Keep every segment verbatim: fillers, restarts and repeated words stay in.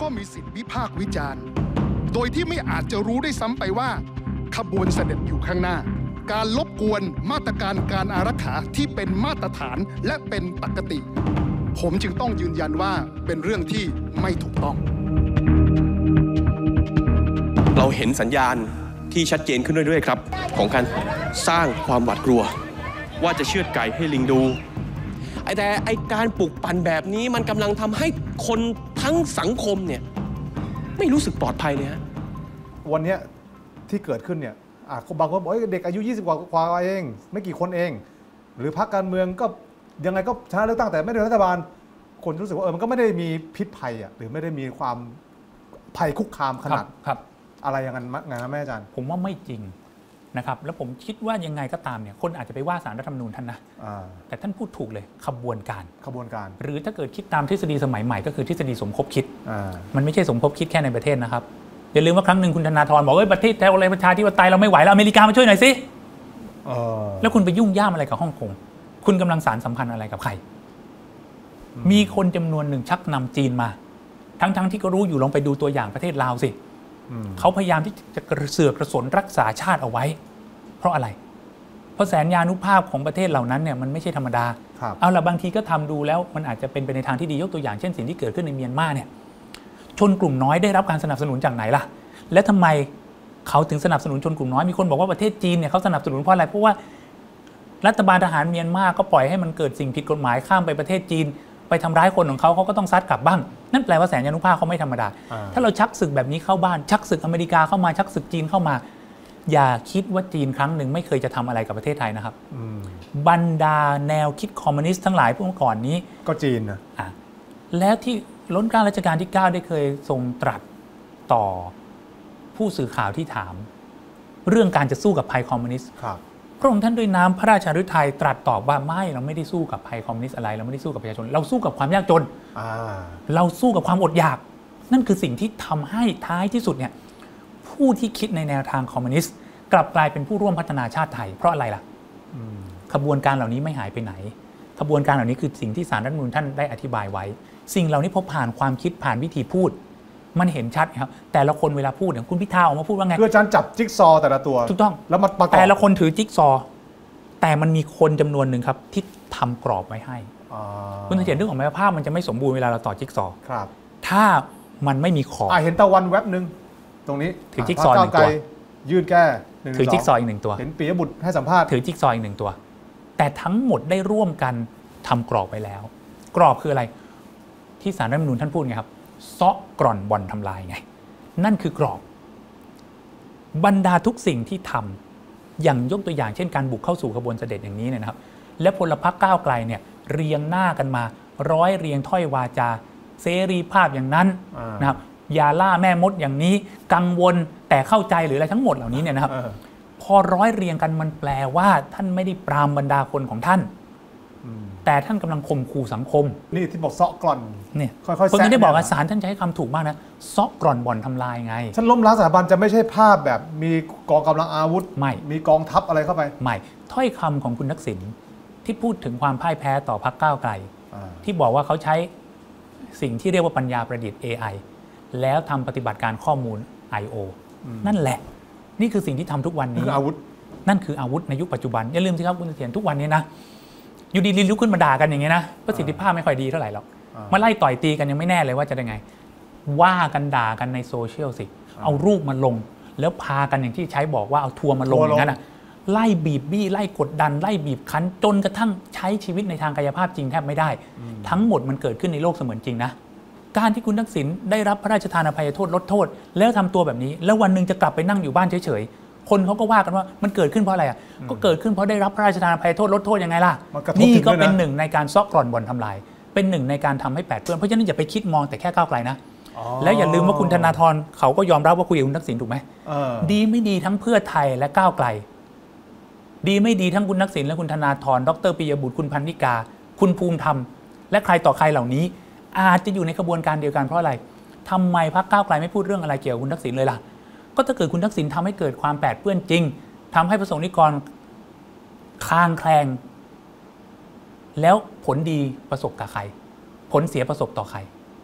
ก็มีสิทธิวิพากษ์วิจารณ์โดยที่ไม่อาจจะรู้ได้ซ้ำไปว่าขบวนเสด็จอยู่ข้างหน้าการรบกวนมาตรการการอารักขาที่เป็นมาตรฐานและเป็นปกติผมจึงต้องยืนยันว่าเป็นเรื่องที่ไม่ถูกต้องเราเห็นสัญญาณที่ชัดเจนขึ้นเรื่อยๆครับของการสร้างความหวาดกลัวว่าจะเชือดไก่ให้ลิงดูไอ้แต่ไอ้การปลุกปั่นแบบนี้มันกำลังทำให้คนทั้งสังคมเนี่ยไม่รู้สึกปลอดภัยเลยฮะวันนี้ที่เกิดขึ้นเนี่ยบางคนบอกเด็กอายุยี่สิบกว่าเองไม่กี่คนเองหรือพรรคการเมืองก็ยังไงก็ชนะเลือกตั้งแต่ไม่ได้รัฐบาลคนรู้สึกว่าเออมันก็ไม่ได้มีพิษภัยอ่ะหรือไม่ได้มีความภัยคุกคามขนาดอะไรอย่างนั้นไงนะแม่อาจารย์ผมว่าไม่จริงนะครับแล้วผมคิดว่ายังไงก็ตามเนี่ยคนอาจจะไปว่าศาลรัฐธรรมนูญท่านนะแต่ท่านพูดถูกเลยขบวนการขบวนการหรือถ้าเกิดคิดตามทฤษฎีสมัยใหม่ก็คือทฤษฎีสมคบคิดมันไม่ใช่สมคบคิดแค่ในประเทศนะครับอย่าลืมว่าครั้งหนึ่งคุณธนาธรบอกว่าประเทศแถวอะไรประชาธิปไตยเราไม่ไหวแล้วอเมริกามาช่วยหน่อยสิแล้วคุณไปยุ่งย่ามอะไรกับฮ่องกงคุณกำลังสารสัมพันธ์อะไรกับใครมีคนจำนวนหนึ่งชักนำจีนมาทั้งๆที่ก็รู้อยู่ลองไปดูตัวอย่างประเทศลาวสิเขาพยายามที่จะกระเสือกกระสนรักษาชาติเอาไว้เพราะอะไรเพราะแสนยานุภาพของประเทศเหล่านั้นเนี่ยมันไม่ใช่ธรรมดาเอาละบางทีก็ทำดูแล้วมันอาจจะเป็นไปในทางที่ดียกตัวอย่างเช่นสิ่งที่เกิดขึ้นในเมียนมาเนี่ยชนกลุ่มน้อยได้รับการสนับสนุนจากไหนล่ะและทำไมเขาถึงสนับสนุนชนกลุ่มน้อยมีคนบอกว่าประเทศจีนเนี่ยเขาสนับสนุนเพราะอะไรเพราะว่ารัฐบาลทหารเมียนมาก็ปล่อยให้มันเกิดสิ่งผิดกฎหมายข้ามไปประเทศจีนไปทำร้ายคนของเขาเขาก็ต้องซัดกลับบ้างนั่นแปลว่าแสนยานุภาพเขาไม่ธรรมดาถ้าเราชักศึกแบบนี้เข้าบ้านชักศึกอเมริกาเข้ามาชักศึกจีนเข้ามาอย่าคิดว่าจีนครั้งหนึ่งไม่เคยจะทำอะไรกับประเทศไทยนะครับบรรดาแนวคิดคอมมิวนิสต์ทั้งหลายพวกก่อนนี้ก็จีนนะแล้วที่ล้นเกล้ารัชกาลที่เก้าได้เคยทรงตรัสต่อผู้สื่อข่าวที่ถามเรื่องการจะสู้กับภัยคอมมิวนิสต์พระองค์ท่านด้วยน้ำพระราชฤทัยตรัสตอบว่าไม่เราไม่ได้สู้กับภัยคอมมิวนิสต์อะไรเราไม่ได้สู้กับประชาชนเราสู้กับความยากจนเราสู้กับความอดอยากนั่นคือสิ่งที่ทำให้ท้ายที่สุดเนี่ยผู้ที่คิดในแนวทางคอมมิวนิสต์กลับกลายเป็นผู้ร่วมพัฒนาชาติไทยเพราะอะไรล่ะขบวนการเหล่านี้ไม่หายไปไหนขบวนการเหล่านี้คือสิ่งที่ศาลรัฐธรรมนูญท่านได้อธิบายไว้สิ่งเหล่านี้พอผ่านความคิดผ่านวิธีพูดมันเห็นชัดครับแต่ละคนเวลาพูดอย่างคุณพิธาออกมาพูดว่าไงคืออาจารย์จับจิ๊กซอแต่ละตัวถูกต้องแล้วมันประกอบแต่ละคนถือจิ๊กซอแต่มันมีคนจำนวนหนึ่งครับที่ทำกรอบไว้ให้คุณสังเกตนึกออกไหมว่าภาพมันจะไม่สมบูรณ์เวลาเราต่อจิ๊กซอครับถ้ามันไม่มีขอบเห็นตะวันแวบหนึ่งตรงนี้ถือจิ๊กซอหนึ่งตัวยื่นแก้ถือจิ๊กซออีกหนึ่งตัวเห็นปิยบุตรให้สัมภาษณ์ถือจิ๊กซออีกหนึ่งตัวแต่ทั้งหมดได้ร่วมกันทำกรอบไว้แล้วกรอบคืออะไรที่ศาลรัฐธรรมนูญท่านพูดไงครับเซาะกร่อนบ่อนทำลายไงนั่นคือกรอบบรรดาทุกสิ่งที่ทำอย่างยกตัวอย่างเช่นการบุกเข้าสู่ขบวนเสด็จอย่างนี้เนี่ยนะครับและพลพรรคก้าวไกลเนี่ยเรียงหน้ากันมาร้อยเรียงถ้อยวาจาเสรีภาพอย่างนั้นนะครับอย่าล่าแม่มดอย่างนี้กังวลแต่เข้าใจหรืออะไรทั้งหมดเหล่านี้เนี่ยนะครับพอร้อยเรียงกันมันแปลว่าท่านไม่ได้ปรามบรรดาคนของท่านแต่ท่านกำลังข่มขู่สังคมนี่ที่บอกเซาะกร่อนเนี่ยค่อยๆผมไม่ได้บอกว่าศาลท่านใช้คำถูกมากนะเซาะกร่อนบ่อนทำลายไงท่านล้มล้างสถาบันจะไม่ใช่ภาพแบบมีกองกำลังอาวุธไม่มีกองทัพอะไรเข้าไปไม่ถ้อยคำของคุณทักษิณที่พูดถึงความพ่ายแพ้ต่อพรรคก้าวไกลที่บอกว่าเขาใช้สิ่งที่เรียกว่าปัญญาประดิษฐ์ เอ ไอ แล้วทำปฏิบัติการข้อมูล ไอ โอ นั่นแหละนี่คือสิ่งที่ทำทุกวันนี้อาวุธนั่นคืออาวุธในยุคปัจจุบันอย่าลืมสิครับคุณเสถียรทุกวันนี้นะอยู่ดีๆลุกขึ้นมาด่ากันอย่างเงี้ยนะประสิทธิภาพไม่ค่อยดีเท่าไหร่หรอกมาไล่ต่อยตีกันยังไม่แน่เลยว่าจะยังไงว่ากันด่ากันในโซเชียลสิเอารูปมาลงแล้วพากันอย่างที่ใช้บอกว่าเอาทัวร์มาลงอย่างนั้นอ่ะไล่บีบบี้ไล่กดดันไล่บีบคั้นจนกระทั่งใช้ชีวิตในทางกายภาพจริงแทบไม่ได้ทั้งหมดมันเกิดขึ้นในโลกเสมือนจริงนะการที่คุณทักษิณได้รับพระราชทานอภัยโทษลดโทษแล้วทำตัวแบบนี้แล้ววันนึงจะกลับไปนั่งอยู่บ้านเฉยๆคนเขาก็ว่ากันว่ามันเกิดขึ้นเพราะอะไรอ่ะก็เกิดขึ้นเพราะได้รับพระราชทานอภัยโทษลดโทษยังไงล่ะนี่ก็เป็นหนึ่งในการซอกกร่อนบ่อนทำลายเป็นหนึ่งในการทำให้แปดเปื้อนเพราะฉะนั้นอย่าไปคิดมองแต่แค่ก้าวไกลนะแล้วอย่าลืมว่าคุณธนาธรเขาก็ยอมรับว่าคุยกับคุณทักษิณถูกไหมดีไม่ดีทั้งเพื่อไทยและก้าวไกลดีไม่ดีทั้งคุณทักษิณและคุณธนาธรดรปิยบุตรคุณพันนิกาคุณภูมิธรรมและใครต่อใครเหล่านี้อาจจะอยู่ในขบวนการเดียวกันเพราะอะไรทำไมพรรคก้าวไกลไม่พูดเรื่องอะไรเกี่ยวกับคุณทักษิณเลยล่ะก็ถ้าเกิดคุณทักษิณทำให้เกิดความแปดเปื้อนจริงทำให้ประสงค์นิกรคลางแคลงแล้วผลดีประสบกับใครผลเสียประสบต่อใคร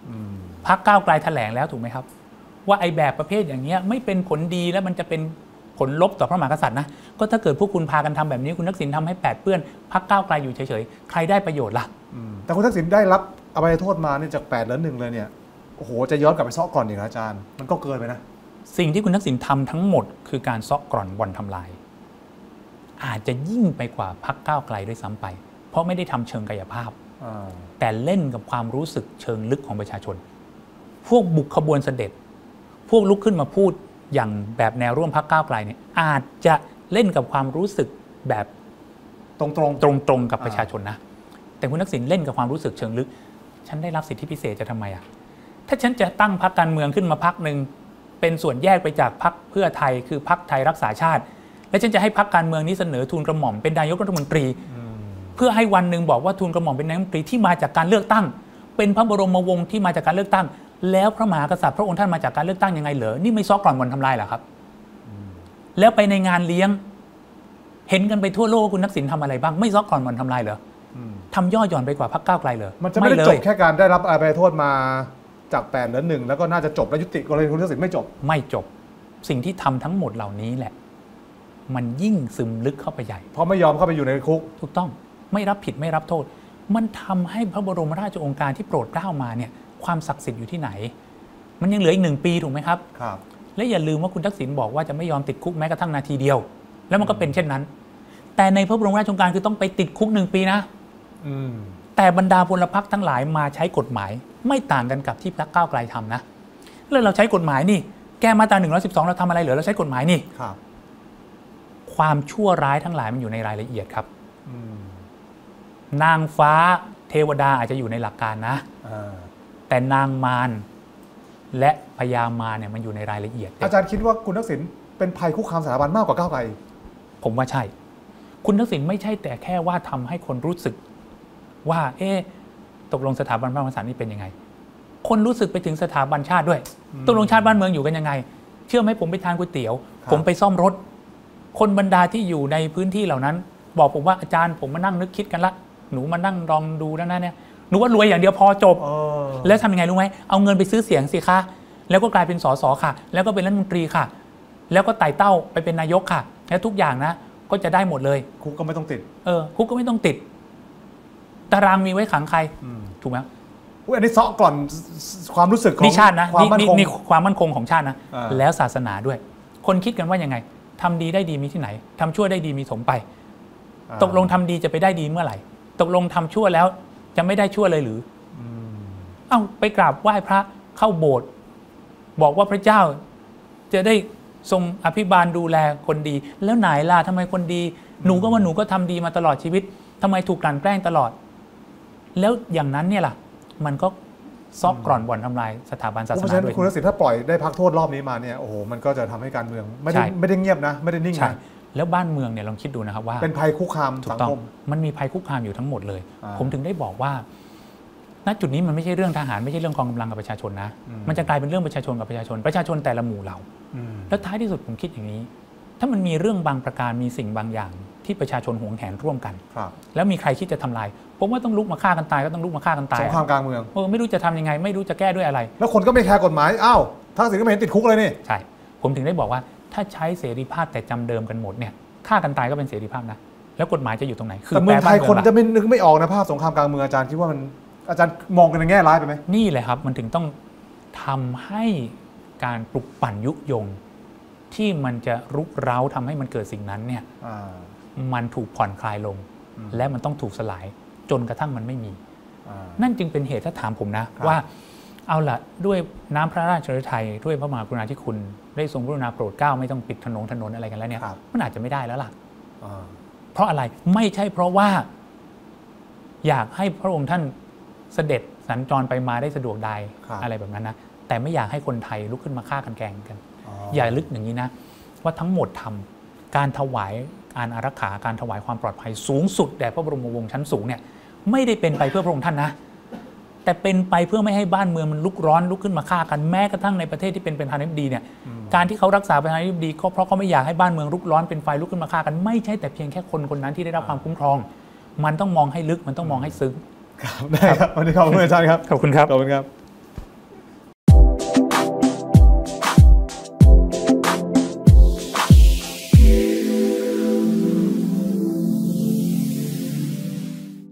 พรรคก้าวไกลแถลงแล้วถูกไหมครับว่าไอ้แบบประเภทอย่างเงี้ยไม่เป็นผลดีแล้วมันจะเป็นผลลบต่อพระมหากษัตริย์นะก็ถ้าเกิดพวกคุณพากันทำแบบนี้คุณทักษิณทำให้แปดเปื้อนพรรคก้าวไกลอยู่เฉยๆใครได้ประโยชน์ล่ะแต่คุณทักษิณได้รับอภัยโทษมาเนี่ยจากแปดเหลือหนึ่งเลยเนี่ยโอ้โหจะย้อนกลับไปซ้อก่อนอีกนะอาจารย์มันก็เกินไปนะสิ่งที่คุณทักษิณทำทั้งหมดคือการซ้อกร่อนบ่อนทำลายอาจจะยิ่งไปกว่าพรรคก้าวไกลด้วยซ้ำไปเพราะไม่ได้ทำเชิงกายภาพแต่เล่นกับความรู้สึกเชิงลึกของประชาชนพวกบุกขบวนเสด็จพวกลุกขึ้นมาพูดอย่างแบบแนวร่วมพรรคก้าวไกลเนี่ยอาจจะเล่นกับความรู้สึกแบบตรงๆตรงๆกับประชาชนนะแต่คุณทักษิณเล่นกับความรู้สึกเชิงลึกฉันได้รับสิทธิพิเศษจะทำไมอ่ะถ้าฉันจะตั้งพรรคการเมืองขึ้นมาพรรคหนึ่งเป็นส่วนแยกไปจากพรรคเพื่อไทยคือพรรคไทยรักษาชาติและฉันจะให้พรรคการเมืองนี้เสนอทูลกระหม่อมเป็นนายกรัฐมนตรีเพื่อให้วันหนึ่งบอกว่าทูลกระหม่อมเป็นนายกรัฐมนตรีที่มาจากการเลือกตั้งเป็นพระบรมวงศ์ที่มาจากการเลือกตั้งแล้วพระมหากษัตริย์พระองค์ท่านมาจากการเลือกตั้งยังไงเหรอนี่ไม่ซ้อกร่อนบ่อนทำลายเหรอครับแล้วไปในงานเลี้ยงเห็นกันไปทั่วโลกคุณทักษิณทำอะไรบ้างไม่ซ้อกร่อนบ่อนทำลายเหรอทำย่อหย่อนไปกว่าพรรคก้าวไกลเลยมันจะไม่ได้จบแค่การได้รับอภัยโทษมาจากแปดเหลือหนึ่งแล้วก็น่าจะจบและยุติกรณีคุณทักษิณไม่จบไม่จบสิ่งที่ทำทั้งหมดเหล่านี้แหละมันยิ่งซึมลึกเข้าไปใหญ่เพราะไม่ยอมเข้าไปอยู่ในคุกถูกต้องไม่รับผิดไม่รับโทษมันทำให้พระบรมราชโองการที่โปรดเกล้ามาเนี่ยความศักดิ์สิทธิ์อยู่ที่ไหนมันยังเหลืออีกหนึ่งปีถูกไหมครับครับและอย่าลืมว่าคุณทักษิณบอกว่าจะไม่ยอมติดคุกแม้กระทั่งนาทีเดียวแล้วมันก็เป็นเช่นนั้นแต่ในพระบรมราชโองการคือต้องไปติดคุกหนึ่งปีนะแต่บรรดาพลพรรคทั้งหลายมาใช้กฎหมายไม่ต่างกันกับที่พรรคก้าวไกลทำนะแล้วเราใช้กฎหมายนี่แก้มาตราหนึ่งร้อยสิบสองเราทำอะไรเหรอเราใช้กฎหมายนี่ครับความชั่วร้ายทั้งหลายมันอยู่ในรายละเอียดครับนางฟ้าเทวดาอาจจะอยู่ในหลักการนะแต่นางมารและพญามารเนี่ยมันอยู่ในรายละเอียดอาจารย์คิดว่าคุณทักษิณเป็นภัยคุกคามสถาบันมากกว่าก้าวไกลผมว่าใช่คุณทักษิณไม่ใช่แต่แค่ว่าทำให้คนรู้สึกว่าเอ๊ะตกลงสถาบันพระมหากษัตริย์นี่เป็นยังไงคนรู้สึกไปถึงสถาบันชาติด้วยตกลงชาติบ้านเมืองอยู่กันยังไงเชื่อไหมผมไปทานก๋วยเตี๋ยวผมไปซ่อมรถคนบรรดาที่อยู่ในพื้นที่เหล่านั้นบอกผมว่าอาจารย์ผมมานั่งนึกคิดกันละหนูมานั่งลองดูแล้วนะเนี่ยหนูว่ารวยอย่างเดียวพอจบแล้วทำยังไงรู้ไหมเอาเงินไปซื้อเสียงสิคะแล้วก็กลายเป็นสสค่ะแล้วก็เป็นรัฐมนตรีค่ะแล้วก็ไต่เต้าไปเป็นนายกค่ะแล้วทุกอย่างนะก็จะได้หมดเลยคุกก็ไม่ต้องติดเออคุกก็ไม่ต้องติดตารางมีไว้ขังใครถูกไหมอันนี้เซาะก่อนความรู้สึกของชาตินะนี่นี่ความมั่นคงของชาตินะแล้วศาสนาด้วยคนคิดกันว่ายังไงทำดีได้ดีมีที่ไหนทำชั่วได้ดีมีสมไปตกลงทำดีจะไปได้ดีเมื่อไหร่ตกลงทำชั่วแล้วจะไม่ได้ชั่วเลยหรือเอ้าไปกราบไหว้พระเข้าโบสถ์บอกว่าพระเจ้าจะได้ทรงอภิบาลดูแลคนดีแล้วไหนล่ะทำไมคนดีหนูก็ว่าหนูก็ทำดีมาตลอดชีวิตทำไมถูกกลั่นแกล้งตลอดแล้วอย่างนั้นเนี่ยล่ะมันก็ซอกกร่อนบ่อนทำลายสถาบันศาสนาด้วยเพราะฉะนั้นคุณทักษิณถ้าปล่อยได้พักโทษรอบนี้มาเนี่ยโอ้โหมันก็จะทำให้การเมืองไม่ได้ไม่ได้เงียบนะไม่ได้นิ่งนะแล้วบ้านเมืองเนี่ยลองคิดดูนะครับว่าเป็นภัยคุกคามสังคมมันมีภัยคุกคามอยู่ทั้งหมดเลยผมถึงได้บอกว่าณจุดนี้มันไม่ใช่เรื่องทหารไม่ใช่เรื่องกองกำลังกับประชาชนนะมันจะกลายเป็นเรื่องประชาชนกับประชาชนประชาชนแต่ละหมู่เหล่าแล้วท้ายที่สุดผมคิดอย่างนี้ถ้ามันมีเรื่องบางประการมีสิ่งบางอย่างที่ประชาชนหวงแหนร่วมกันแล้วมีใครคิดจะทำลายผมว่าต้องลุกมาฆ่ากันตายก็ต้องลุกมาฆ่ากันตายสงครามกลางเมืองเออไม่รู้จะทำยังไงไม่รู้จะแก้ด้วยอะไรแล้วคนก็ไม่แคร์กฎหมายอ้าวทักษิณก็ไม่เห็นติดคุกเลยนี่ใช่ผมถึงได้บอกว่าถ้าใช้เสรีภาพแต่จำเดิมกันหมดเนี่ยฆ่ากันตายก็เป็นเสรีภาพนะแล้วกฎหมายจะอยู่ตรงไหนแต่เมืองไทยคนจะไม่นึกไม่ออกนะภาพสงครามกลางเมืองอาจารย์คิดว่ามันอาจารย์มองกันในแง่ร้ายไปไหมนี่แหละครับมันถึงต้องทำให้การปลุกปั่นยุยงที่มันจะรุกเร้าทำให้มันเกิดสิ่งนั้นเนี่ยมันถูกผ่อนคลายลงและมันต้องถูกสลายจนกระทั่งมันไม่มีนั่นจึงเป็นเหตุถ้าถามผมนะว่าเอาล่ะด้วยน้ำพระราชฤทัยด้วยพระมหากรุณาธิคุณได้ทรงกรุณาโปรดเกล้าไม่ต้องปิดถนนถนนอะไรกันแล้วเนี่ยมันอาจจะไม่ได้แล้วล่ะเพราะอะไรไม่ใช่เพราะว่าอยากให้พระองค์ท่านเสด็จสัญจรไปมาได้สะดวกได้อะไรแบบนั้นนะแต่ไม่อยากให้คนไทยลุกขึ้นมาฆ่ากันแกล้งกันอย่าลึกอย่างนี้นะว่าทั้งหมดทำการถวายการอารักขาการถวายความปลอดภัยสูงสุดแด่พระบรมวงศ์ชั้นสูงเนี่ยไม่ได้เป็นไปเพื่อพระองค์ท่านนะแต่เป็นไปเพื่อไม่ให้บ้านเมืองมันลุกร้อนลุกขึ้นมาฆ่ากันแม้กระทั่งในประเทศที่เป็นประธานาธิบดีเนี่ยการที่เขารักษาประธานาธิบดีก็เพราะเขาไม่อยากให้บ้านเมืองลุกร้อนเป็นไฟลุกขึ้นมาฆ่ากันไม่ใช่แต่เพียงแค่คนคนนั้นที่ได้รับความคุ้มครองมันต้องมองให้ลึกมันต้องมองให้ซึ้งครับได้ครับวันนี้ขอบคุณอาจารย์ครับขอบคุณครับขอบคุณครับ